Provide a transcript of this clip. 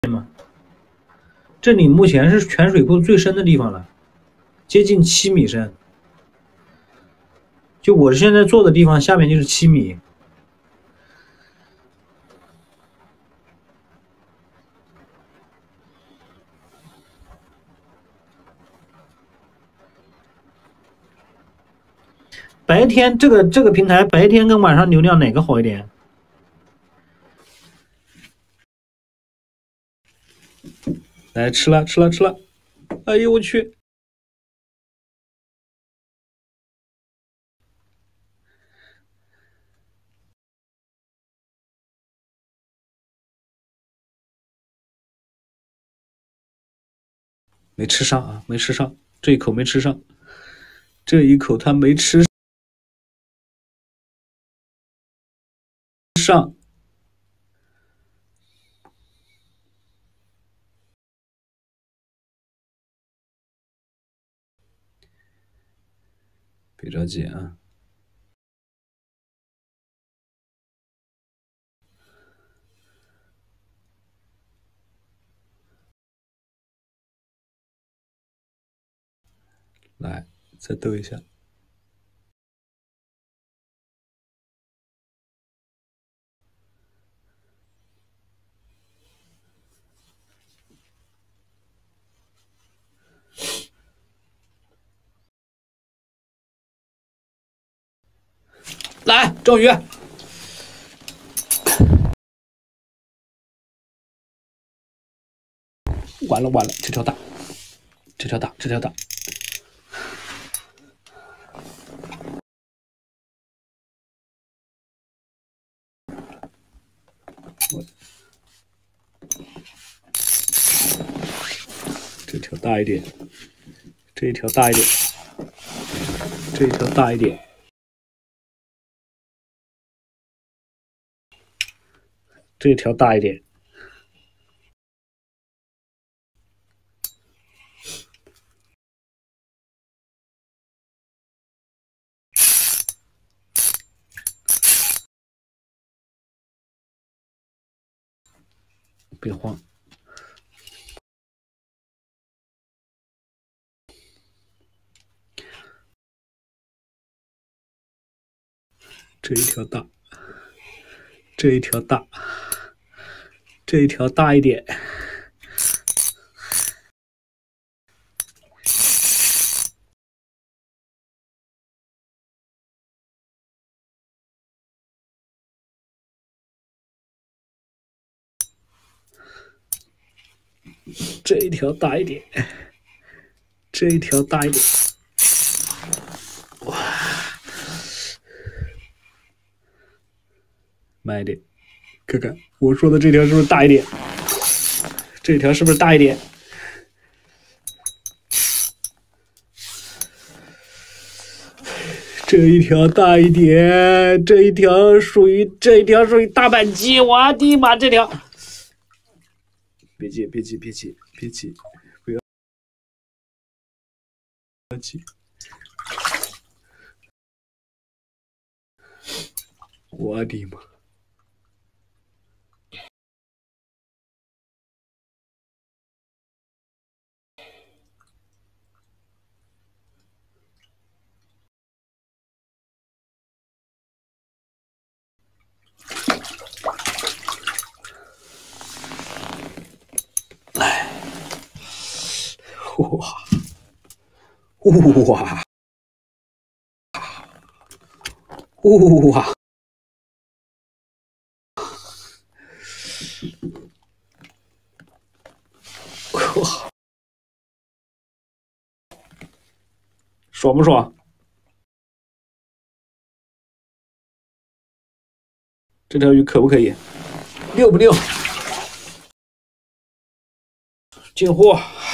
这里目前是全水库最深的地方了，接近7米深。就我现在坐的地方，下面就是7米。白天这个平台白天跟晚上流量哪个好一点？来吃了，哎呦我去！没吃上啊，没吃上，这一口没吃上，这一口他没吃上。别着急啊。来，再逗一下。来，周瑜。完了，这条大。这条大一点，这条大一点，这条大一点，这条大一点。别慌。这一条大，这一条大，这一条大一点。这一条大一点，这一条大一点。哇，慢一点，看看我说的这条是不是大一点？这条是不是大一点？这一条大一点，这一条属于大板鸡，我的妈，这条！别急，不要急。我的妈！来，哇！爽不爽？这条鱼可不可以？溜不溜？进货。